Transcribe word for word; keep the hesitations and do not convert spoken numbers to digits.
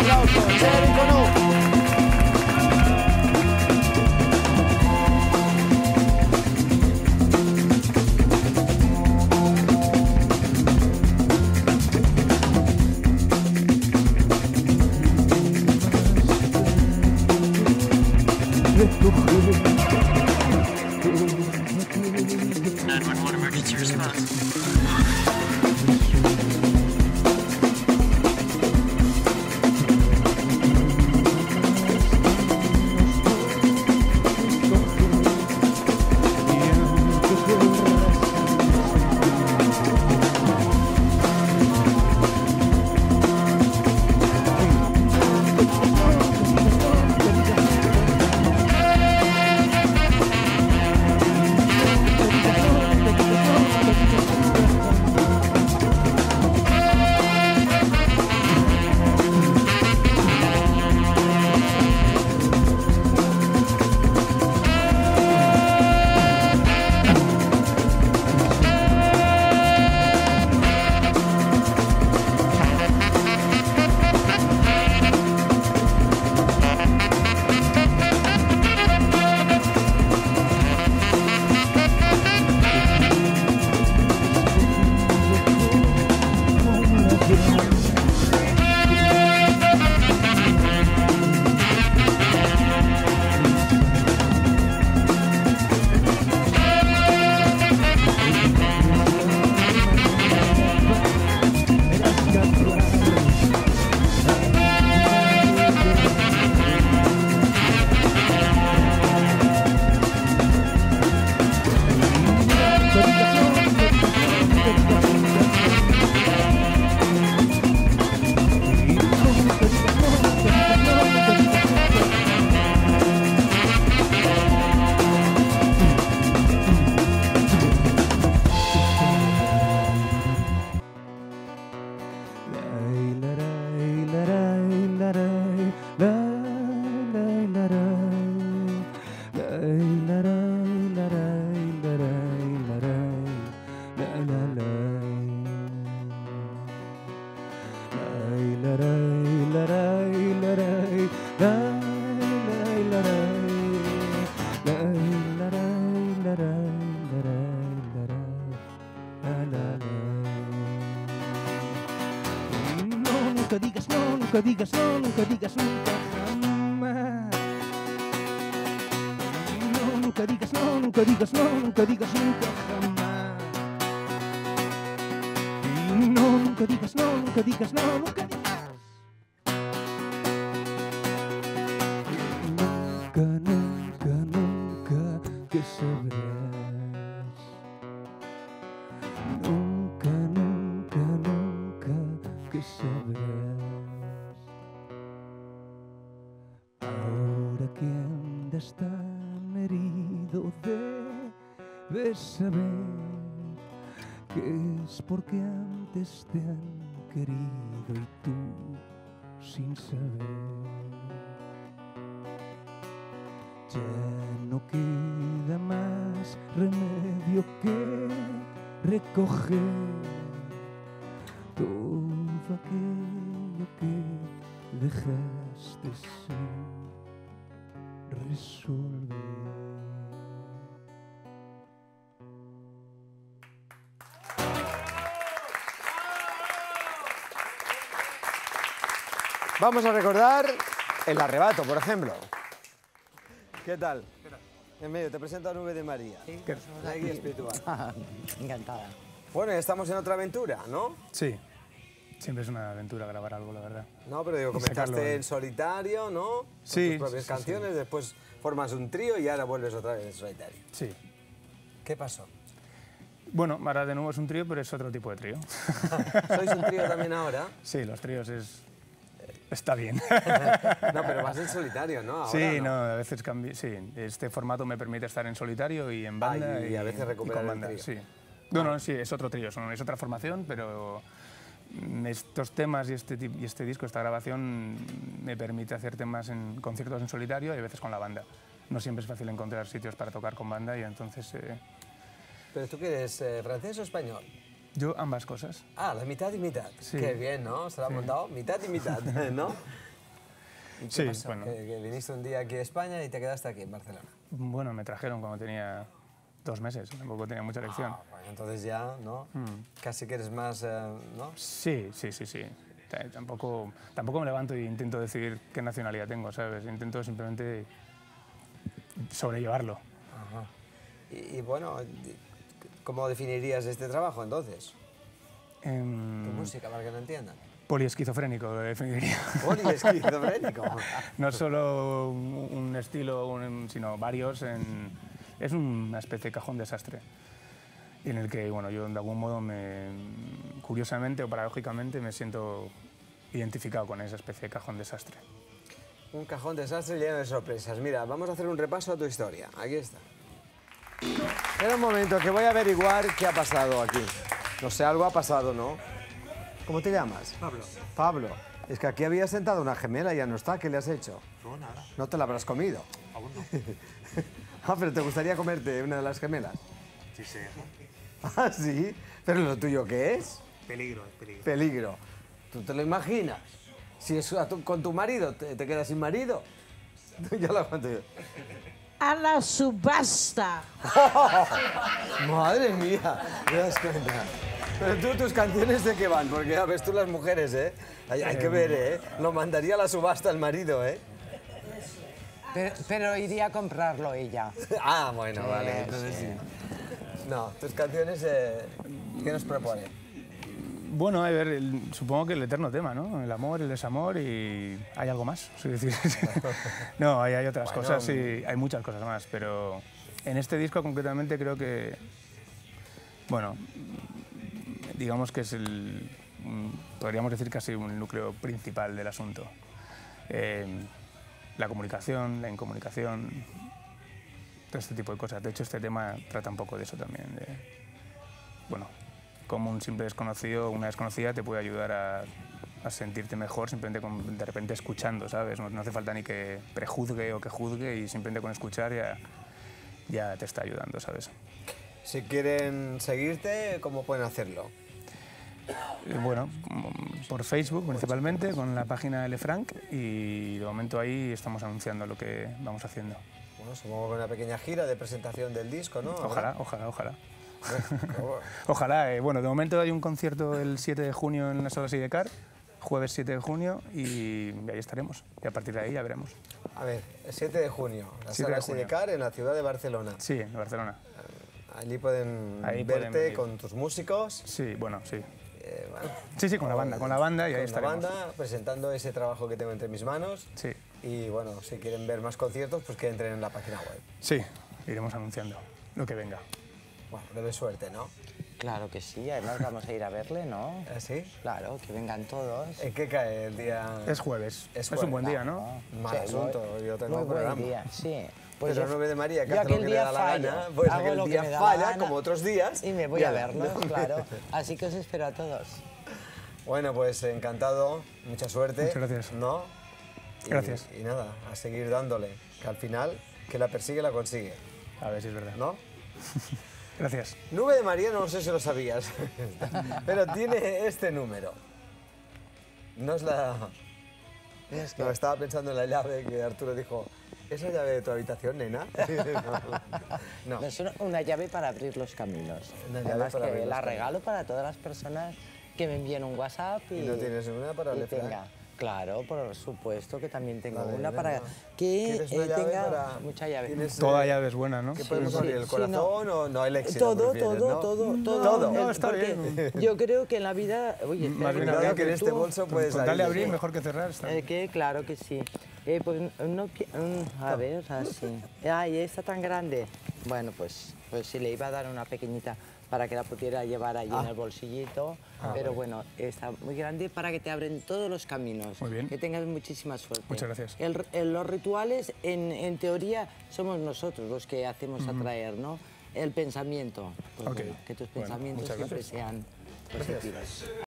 aplauso. Cherry Conú. nine one one emergency response. Nunca digas no, nunca digas no, nunca digas nunca jamás. No, nunca digas no, nunca digas no, nunca digas nunca jamás. Y no, nunca digas no, nunca digas no, nunca digas. Nunca, nunca, nunca que sabrás. Nunca, nunca, nunca que sabrás. Ahora que andas tan herido debes saber que es porque antes te han querido y tú sin saber. Ya no queda más remedio que recoger todo aquello que dejaste sin resolver. Vamos a recordar El Arrebato, por ejemplo. ¿Qué tal? ¿Qué tal? En medio, te presento a Nube de María. Sí, que es la guía espiritual. Encantada. Bueno, ya estamos en otra aventura, ¿no? Sí, siempre es una aventura grabar algo, la verdad. No, pero digo, Y sacarlo comenzaste en- en solitario, ¿no? Con Sí, tus propias sí, sí, canciones, sí. después formas un trío y ahora vuelves otra vez en solitario. Sí. ¿Qué pasó? Bueno, ahora de nuevo es un trío, pero es otro tipo de trío. ¿Sois un trío también ahora? Sí, los tríos es... está bien. No, pero vas en solitario, ¿no? Ahora, Sí, no, a veces cambio. Sí, este formato me permite estar en solitario y en banda. Ah, y a veces recuperar con el banda, trío. sí. No, no, sí, es otro trío, son- es otra formación, pero estos temas y este, tip- y este disco, esta grabación, me permite hacer temas en conciertos en solitario y a veces con la banda. No siempre es fácil encontrar sitios para tocar con banda y entonces eh, ¿Pero tú qué eres, eh, francés o español? yo ambas cosas. Ah, la mitad y mitad. Sí. Qué bien, ¿no? Se lo ha Sí. montado mitad y mitad, ¿no? ¿Y qué Sí, pasó? bueno. Que, que viniste un día aquí a España y te quedaste aquí en Barcelona. Bueno, me trajeron cuando tenía dos meses, tampoco tenía mucha elección. Ah, bueno, entonces ya, ¿no? Casi que eres más, eh, ¿no? Sí, sí, sí, sí. T- Tampoco, tampoco me levanto e intento decidir qué nacionalidad tengo, ¿sabes? Intento simplemente sobrellevarlo. Ajá. Y, y bueno, ¿cómo definirías este trabajo entonces? Tu Em, música, para que lo entiendan. poliesquizofrénico, lo definiría. Poliesquizofrénico. No solo un, un estilo, un- sino varios. En, es una especie de cajón desastre. Y en el que, bueno, yo de algún modo, me, curiosamente o paradójicamente, me siento identificado con esa especie de cajón desastre. Un cajón desastre lleno de sorpresas. Mira, vamos a hacer un repaso a tu historia. Aquí está. Espera un momento, que voy a averiguar qué ha pasado aquí. No sé, algo ha pasado, ¿no? ¿Cómo te llamas? Pablo. Pablo. Es que aquí había sentado una gemela y ya no está. ¿Qué le has hecho? No, nada. ¿No te la habrás comido? Aún no. Ah, pero ¿te gustaría comerte una de las gemelas? Sí, sí. Ah, sí. ¿Pero lo tuyo qué es? Peligro, es peligro. Peligro. ¿Tú te lo imaginas? Si es a tu- con tu marido, ¿te, te quedas sin marido? Ya lo aguanto yo. A la subasta. Madre mía, ¿te das cuenta? Pero tú, tus canciones de qué van, porque ya ves tú las mujeres, ¿eh? Hay, hay que ver, ¿eh? Lo mandaría a la subasta el marido, ¿eh? Pero, pero iría a comprarlo ella. Ah, bueno, Sí, vale, entonces sí. No, tus canciones, eh, ¿qué nos proponen? Bueno, a ver, el- supongo que el eterno tema, ¿no? El amor, el desamor y hay algo más. Es decir, no, hay, hay otras Bueno, cosas, sí, hay muchas cosas más, pero en este disco concretamente creo que, bueno, digamos que es el, mm, podríamos decir casi un núcleo principal del asunto. Eh, la comunicación, la incomunicación, todo este tipo de cosas. De hecho, este tema trata un poco de eso también, de, bueno, cómo un simple desconocido, una desconocida te puede ayudar a, a sentirte mejor simplemente con, de repente escuchando, ¿sabes? No, no hace falta ni que prejuzgue o que juzgue y simplemente con escuchar ya, ya te está ayudando, ¿sabes? Si quieren seguirte, ¿cómo pueden hacerlo? Eh, Bueno, mm, por Facebook principalmente, con la página Lefranc y de momento ahí estamos anunciando lo que vamos haciendo. Bueno, supongo que una pequeña gira de presentación del disco, ¿no? Ojalá, ojalá, ojalá. Bueno, Ojalá, eh, bueno, de momento hay un concierto el siete de junio en la Sala Sidecar, jueves siete de junio, y ahí estaremos. Y a partir de ahí ya veremos. a ver, el siete de junio, la siete sala de junio. Sidecar en la ciudad de Barcelona. Sí, en Barcelona. Allí pueden Ahí pueden verte venir. con tus músicos. Sí, bueno, sí. eh, bueno, Sí, sí, con la banda, con la banda y ahí con la estaremos. banda, presentando ese trabajo que tengo entre mis manos. Sí, Y bueno, si quieren ver más conciertos, pues que entren en la página web. sí, iremos anunciando lo que venga. Bueno, debe suerte, ¿no? Claro que sí, además vamos a ir a verle, ¿no? ¿Así? Claro, que vengan todos. ¿En qué cae el día? Es jueves, Es es, un buen jueves, día, ¿no? Mal Sí, asunto, muy- yo tengo muy buen programa. día, sí. Pues yo- la nueve de María, que yo hace lo aquel que le día da la fallo, gana, pues hago aquel lo que día me da la falla, gana como otros días. Y me voy Ya, a verlos, ¿no? claro. Así que os espero a todos. Bueno, pues encantado, mucha suerte. Muchas gracias. ¿No? Y- Gracias. Y, nada, a seguir dándole, que al final, que la persigue, la consigue, A ver si es verdad. ¿no? Gracias. Nube de María, no sé si lo sabías, pero tiene este número. No es la... Es que- No, estaba pensando en la llave que Arturo dijo, ¿es la llave de tu habitación, nena? No. Es una, una llave para abrir los caminos. Una llave Además para que abrir los la caminos. regalo para todas las personas que me envíen un WhatsApp y, ¿Y no tienes una para y Lefranc? tenga. Claro, por supuesto que también tengo Vale, una venga. para que ¿Quieres una eh, llave tenga para- mucha llave. ¿Tienes, Toda eh, llave es buena, ¿no? ¿Qué podemos sí, abrir? ¿El sí, corazón no. o no el éxito? Todo, prefieres, todo, ¿no? todo, todo, Todo. No, El- está porque bien. Yo creo que en la vida, oye, Más bien, espera, Cuidado que en tú- este bolso puedes Con darle a abrir. abrir mejor que cerrar. Está. Eh, que claro que sí. Eh, pues no, qui- mm, a ver, así. Ay, está tan grande. Bueno, pues, pues sí, le iba a dar una pequeñita para que la pudiera llevar ahí Ah. en el bolsillito. pero bueno, está muy grande para que te abren todos los caminos. Muy bien. Que tengas muchísima suerte. Muchas gracias. El- el- los rituales, en, en teoría, somos nosotros los que hacemos atraer, ¿no? El pensamiento. Pues Ok. bueno, que tus Bueno, pensamientos muchas siempre gracias. sean positivos.